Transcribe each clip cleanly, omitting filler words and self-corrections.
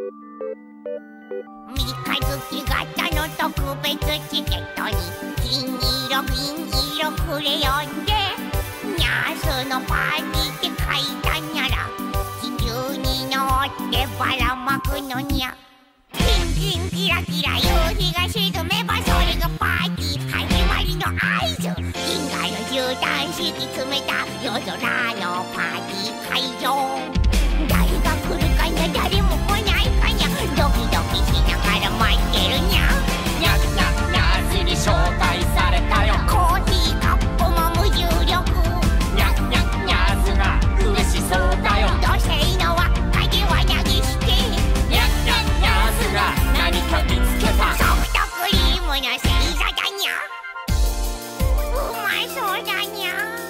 三日月型の特別チケットに金色クレヨンでニャースのパーティーって書いたにゃら、地球に乗ってばらまくのにゃ。キンキンキラキラ夕日が沈めばそれがパーティー始まりの合図。銀河の絨毯敷き詰めた夜空のパーティー会場。誰が来るかにゃ誰も来ないかにゃ、ドキドキしながら待ってるにゃ。 ニャニャニャーズに紹介されたよ。 コーヒーカップも無重力。 ニャニャニャーズが嬉しそうだよ。 土星の輪っかで輪投げして、 ニャニャニャーズが何か見つけた。 ソフトクリームの星座だにゃ。うまそうだにゃ。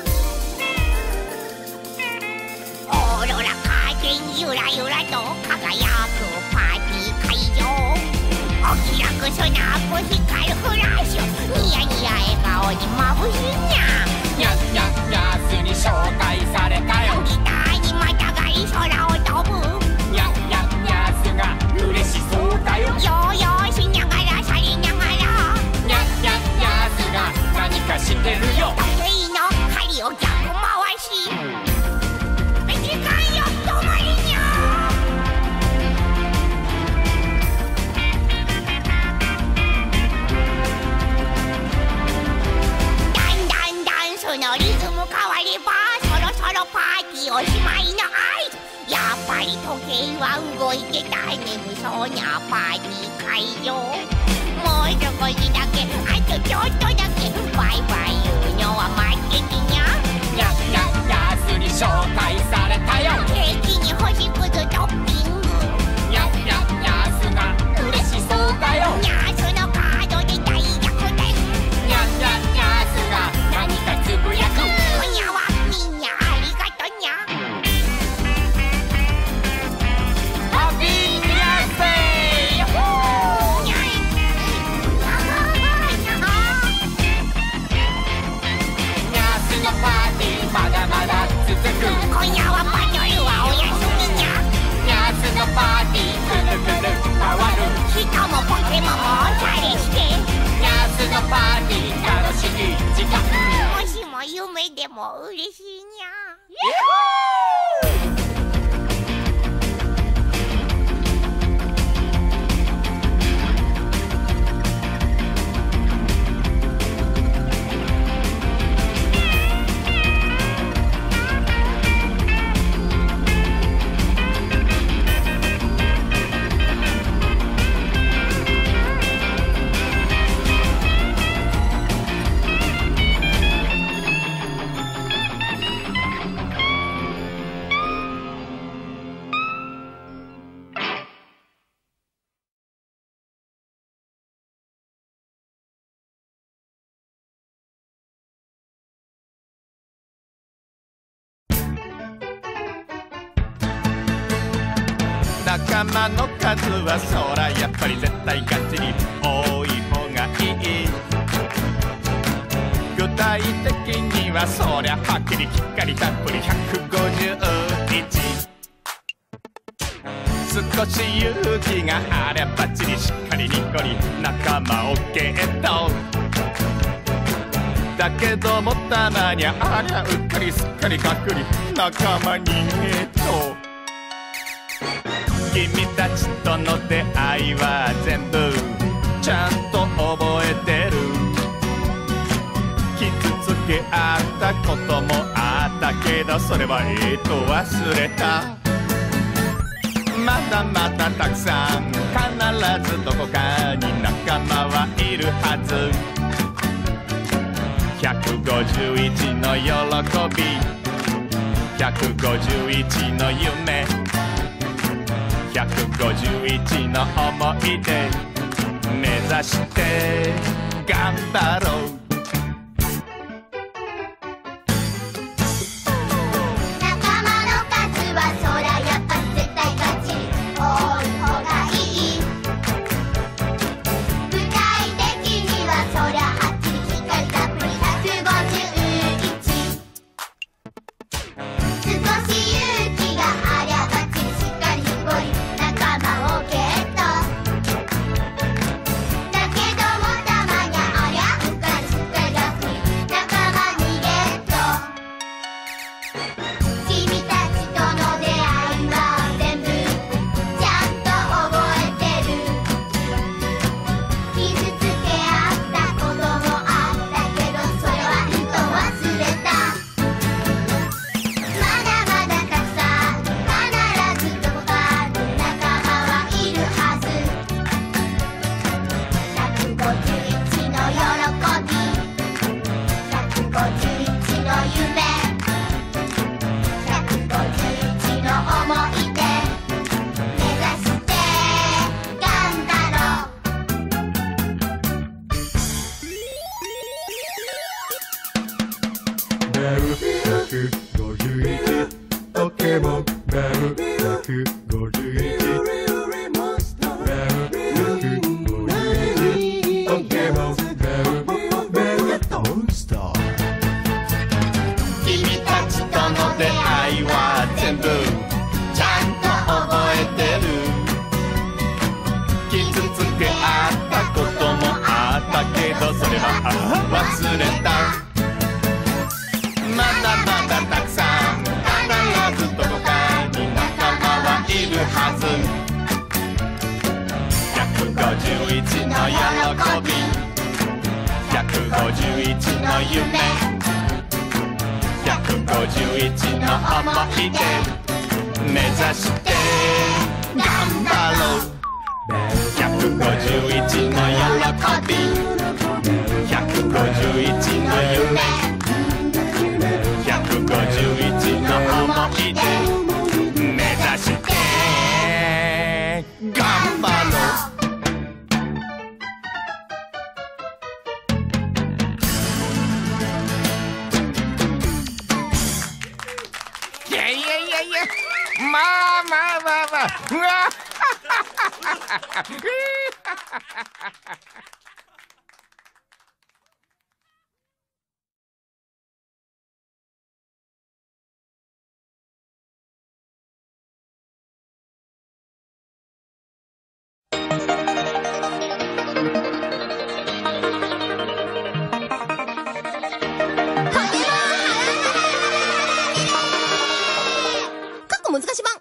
オーロラカーテンゆらゆらと輝くパーティー会場。お気楽スナップ光るフラッシュ、ニヤニヤ笑顔に眩しいにゃ。 ニャニャニャーズに紹介されたよ。 ギターにまたがり空を飛ぶ。 ニャニャニャーズが嬉しそうだよ。 ヨーヨーしながらさりながら、 ニャニャニャーズが何かしてるよ。 時計の針を逆回し、時間よ止まりにゃ。だんだんダンスのリズム変わればそろそろパーティーおしまいの合図。やっぱり時計は動いてた。眠そうなパーティー会場。もう少しだけ、あとちょっとだけ、バイバイ言うのは待っててにゃ。 ニャニャニャーズに紹介されたよ。 ケーキに星屑トッピング。 ニャニャニャーズが嬉しそうだよ。 ニャースのカードで大逆転。 ニャニャニャーズが何かつぶやく。 今夜はみんなありがとにゃ。 ハッピーニャーズデー。 にゃニャースのパーティーまだまだ続く。 今夜はバトルはおやすみにゃ。 ニャースのパーティーくるくる回る。 人もポケモンもおしゃれして、 ニャースのパーティー楽しい時間。 もしも夢でも嬉しいにゃ。 仲間の数はそらやっぱり絶対ガチに多い方がいい。具体的にはそりゃはっきりきっかりたっぷり150日。少し勇気があればバッチリしっかりニコリ仲間をゲット。だけどもたまにありゃうっかりすっかりかくり仲間にゲット。君たちとの出会いは全部ちゃんと覚えてる。傷つけ合ったこともあったけどそれは忘れた。まだまだたくさん必ずどこかに仲間はいるはず。151の喜び151の夢151の思い出目指して頑張ろう。 仲間の数はそりゃやっぱ絶対ガチ多い方がいい。具体的にはそりゃはっきりしっかりたっぷり151。少し勇気がありゃバッチリしっかりすごい仲間をゲ 151の夢151の思い出目指して頑張ろうポケモンベル151出会いは全部ちゃんと覚えてる傷つけ合ったこともあったけどそれは忘れたまだまだたくさん必ずどこかに仲間はいるはず151の喜び151の夢151の思い出目指して頑張ろう151の喜び151の夢151の思い出目指して頑張ろうまあまあまあまあうわ難し版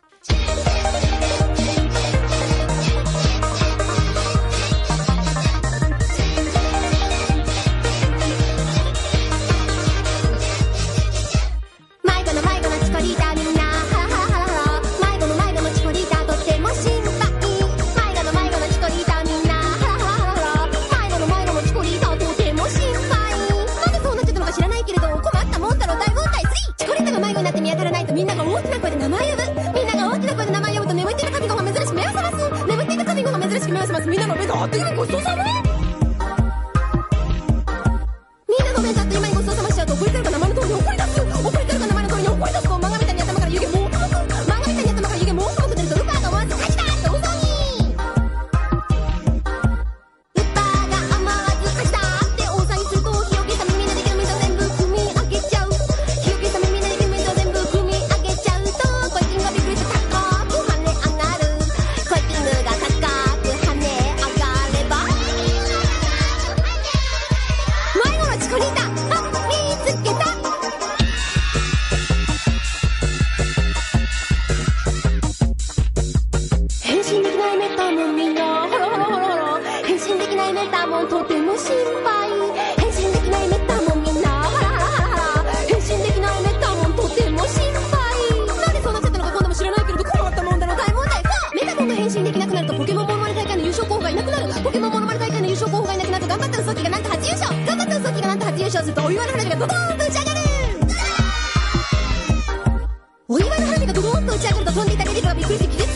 迷子のチコリータみんなハラハラハラハラ迷子のチコリータとっても心配迷子のチコリータみんなハラハラハラハラ迷子のチコリータとっても心配なんでそうなっちゃったのか知らないけれど困ったもんだろ大問題3チコリータが迷子になって見当たらないとみんなが大きな声で名前呼ぶみんなが大きな声で名前呼ぶと眠っている神子が珍しく目を覚ます眠っている神子が珍しく目を覚ますみんなの目があっという間にごちそうさまみんなの目があっという間にごちそうさましちゃうと怒りたるが名前の通り怒り出す怒りたるが名前の通りに怒り出すと漫画みたいに頭から湯気もうくもく漫画みたいに頭から湯気もうくもく出るとルパーが思わず火事だって大騒ぎルパーが思わず火事だって大騒ぎすると日よけさ耳のできる水を全部汲み上げちゃう日よけさ耳のできる水を全部汲み上げちゃうとコイキングがびっくりして高く跳ね上がるコイキングが高く跳ね上がれば迷子のチコリータ見つけた変身できないメタモンみんなほろほろほろほろ変身できないメタモンとても心配変身できないメタモンみんなハラハラハラハラ変身できないメタモンとても心配なんでそうなっちゃったのか今度も知らないけれど困ったもんだろ大問題4メタモンが変身できなくなるとポケモンモノマネ大会の優勝候補がいなくなるポケモンモノマネ大会の優勝候補がいなくなると頑張ったウソッキがなんと初優勝頑張ったウソッキがなんと初優勝するとお祝いの花火がドドーンと打ち上がるお祝いの花火がドドーンと打ち上がると飛んでいたレディバがびっくりして気絶